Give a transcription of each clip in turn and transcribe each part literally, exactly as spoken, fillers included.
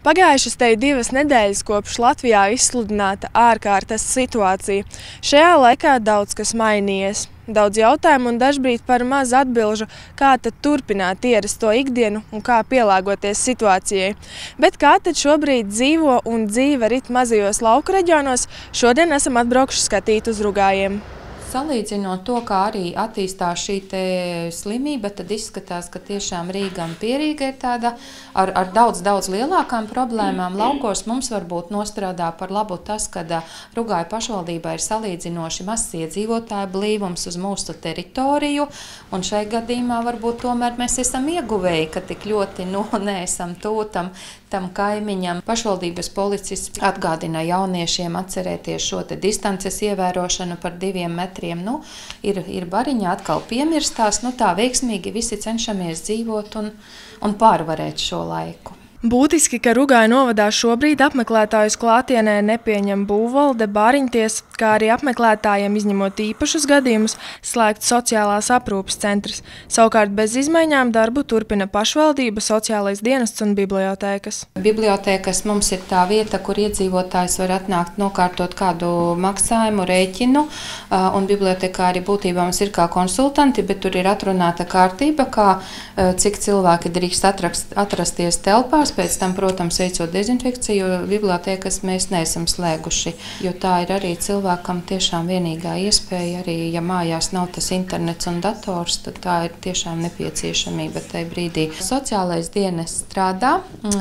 Pagājušas te divas nedēļas kopš Latvijā izsludināta ārkārtas situācija. Šajā laikā daudz kas mainījies. Daudz jautājumu un dažbrīd par maz atbilžu, kā tad turpināt ierasto ikdienu un kā pielāgoties situācijai. Bet kā tad šobrīd dzīvo un dzīve rit mazajos lauku reģionos, šodien esam atbraukuši skatīt uz Rugājiem. Salīdzinot to, kā arī attīstās šī te slimība, tad izskatās, ka tiešām Rīga un Pierīga ir tāda ar, ar daudz, daudz lielākām problēmām. Laukos mums varbūt nostrādā par labu tas, ka Rugāju pašvaldībā ir salīdzinoši mazs iedzīvotāju blīvums uz mūsu teritoriju, un šai gadījumā varbūt tomēr mēs esam ieguvēji, ka tik ļoti nu, neesam tūtam tam kaimiņam. Pašvaldības policists atgādina jauniešiem atcerēties šo te distances ievērošanu par diviem metriem. Nu, ir, ir bariņā atkal piemirstās, nu tā veiksmīgi visi cenšamies dzīvot un, un pārvarēt šo laiku. Būtiski, ka Rugāju novadā šobrīd apmeklētājus klātienē nepieņem būvvalde, bāriņties, kā arī apmeklētājiem, izņemot īpašus gadījumus, slēgt sociālās aprūpes centrs. Savukārt bez izmaiņām darbu turpina pašvaldība, sociālais dienests un bibliotēkas. Bibliotēkas mums ir tā vieta, kur iedzīvotājs var atnākt nokārtot kādu maksājumu, rēķinu, un bibliotekā arī būtībā mums ir kā konsultanti, bet tur ir atrunāta kārtība, kā cik cilvēki drīkst atrast, atrasties telpās. Pēc tam, protams, veicot dezinfekciju, bibliotēkas mēs neesam slēguši, jo tā ir arī cilvēkam tiešām vienīgā iespēja, arī ja mājās nav tas internets un dators, tad tā ir tiešām nepieciešamība tajā brīdī. Sociālais dienests strādā,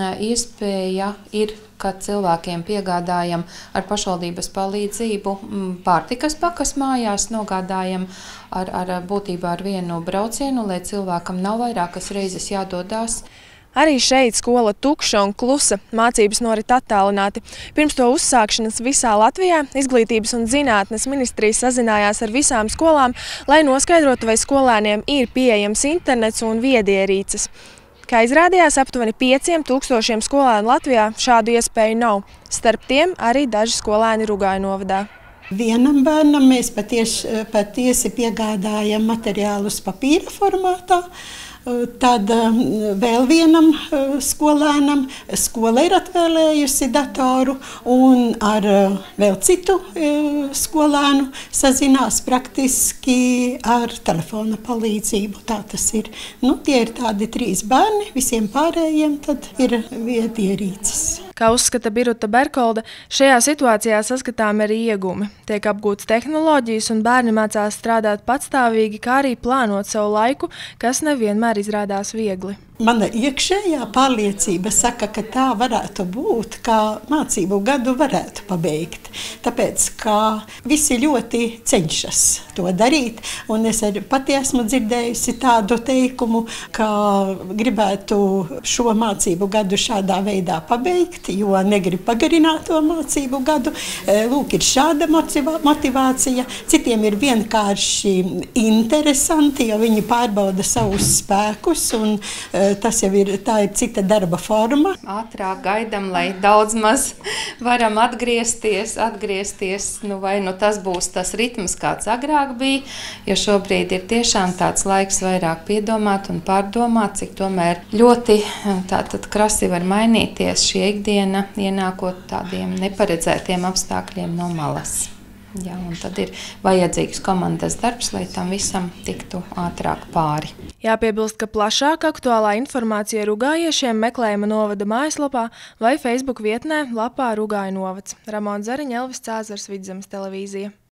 iespēja ir, kad cilvēkiem piegādājam ar pašvaldības palīdzību pārtikas pakas mājās, nogādājam ar, ar būtībā ar vienu braucienu, lai cilvēkam nav vairākas reizes jādodās. Arī šeit skola tukša un klusa, mācības norit attālināti. Pirms to uzsākšanas visā Latvijā Izglītības un zinātnes ministrija sazinājās ar visām skolām, lai noskaidrotu, vai skolēniem ir pieejams internets un viedierīces. Kā izrādījās, aptuveni pieciem tūkstošiem skolēnu Latvijā šādu iespēju nav. Starp tiem arī daži skolēni Rugāju novadā. Vienam bērnam mēs patiesi, patiesi piegādājam materiālus papīra formātā. Tad vēl vienam skolēnam skola ir atvēlējusi datoru un ar vēl citu skolēnu sazinās praktiski ar telefona palīdzību. Tā tas ir. Nu, tie ir tādi trīs bērni, visiem pārējiem tad ir viedierīces. Kā uzskata Biruta Berkolde, šajā situācijā saskatām arī iegūmi. Tiek apgūtas tehnoloģijas un bērni mācās strādāt patstāvīgi, kā arī plānot savu laiku, kas nevienmēr izrādās viegli. Mana iekšējā pārliecība saka, ka tā varētu būt, kā mācību gadu varētu pabeigt. Tāpēc, ka visi ļoti cenšas to darīt, un es arī pati esmu dzirdējusi tādu teikumu, ka gribētu šo mācību gadu šādā veidā pabeigt, jo negrib pagarināt to mācību gadu. Lūk, ir šāda motivācija. Citiem ir vienkārši interesanti, jo viņi pārbauda savus spēkus, un tas jau ir, tā ir cita darba forma. Ātrāk gaidam, lai daudz maz varam atgriezties, atgriezties, nu vai nu tas būs tas ritms, kāds agrāk bija, jo šobrīd ir tiešām tāds laiks vairāk piedomāt un pārdomāt, cik tomēr ļoti tātad krasi var mainīties šī ikdiena, ienākot tādiem neparedzētiem apstākļiem no malas. Jā, un tad ir vajadzīgs komandas darbs, lai tam visam tiktu ātrāk pāri. Jāpiebilst, ka plašāk aktuālā informācija rugājiešiem meklējama novada mājaslapā vai Facebook vietnē lapā Rugāju novads. Ramona Zariņa, Elvis Cēzars, Vidzemes televīzija.